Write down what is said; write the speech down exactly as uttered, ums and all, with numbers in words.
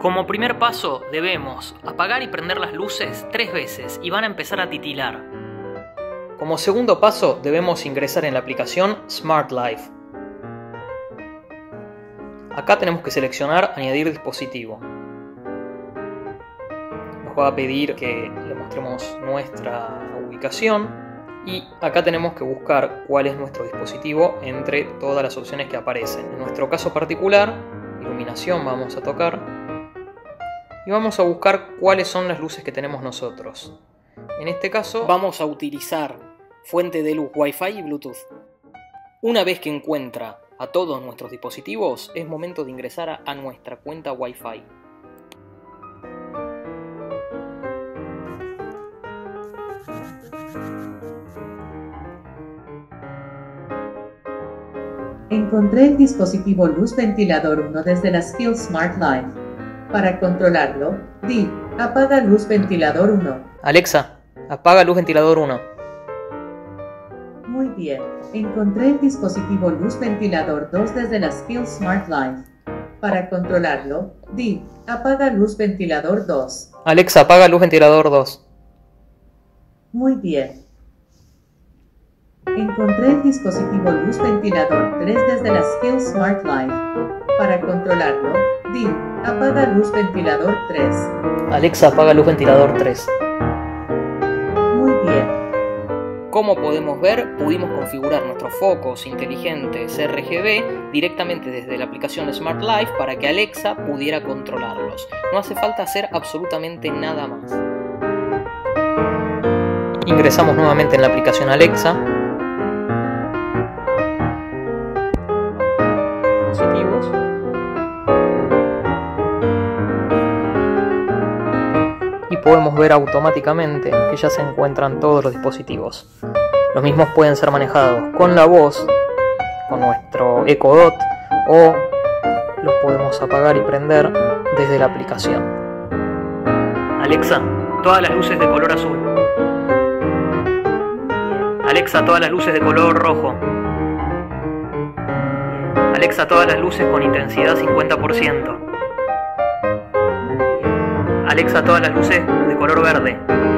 Como primer paso debemos apagar y prender las luces tres veces y van a empezar a titilar. Como segundo paso debemos ingresar en la aplicación Smart Life. Acá tenemos que seleccionar añadir dispositivo. Nos va a pedir que le mostremos nuestra ubicación y acá tenemos que buscar cuál es nuestro dispositivo entre todas las opciones que aparecen. En nuestro caso particular, iluminación vamos a tocar y vamos a buscar cuáles son las luces que tenemos nosotros. En este caso vamos a utilizar fuente de luz Wi-Fi y Bluetooth. Una vez que encuentra a todos nuestros dispositivos, es momento de ingresar a, a nuestra cuenta Wi-Fi. Encontré el dispositivo Luz Ventilador uno desde la Skills Smart Life. Para controlarlo, di apaga Luz Ventilador uno. Alexa, apaga Luz Ventilador uno. Muy bien. Encontré el dispositivo Luz Ventilador dos desde la Skills Smart Life. Para controlarlo, di apaga Luz Ventilador dos. Alexa, apaga Luz Ventilador dos. Muy bien. Encontré el dispositivo Luz Ventilador tres desde la Skills Smart Life. Para controlarlo, di apaga Luz Ventilador tres. Alexa, apaga Luz Ventilador tres. Muy bien. Como podemos ver, pudimos configurar nuestros focos inteligentes R G B directamente desde la aplicación Smart Life para que Alexa pudiera controlarlos. No hace falta hacer absolutamente nada más. Ingresamos nuevamente en la aplicación Alexa. Dispositivos. Y podemos ver automáticamente que ya se encuentran todos los dispositivos. Los mismos pueden ser manejados con la voz, con nuestro Echo Dot, o los podemos apagar y prender desde la aplicación. Alexa, todas las luces de color azul. Alexa, todas las luces de color rojo. Alexa, todas las luces con intensidad cincuenta por ciento. Alexa, todas las luces de color verde.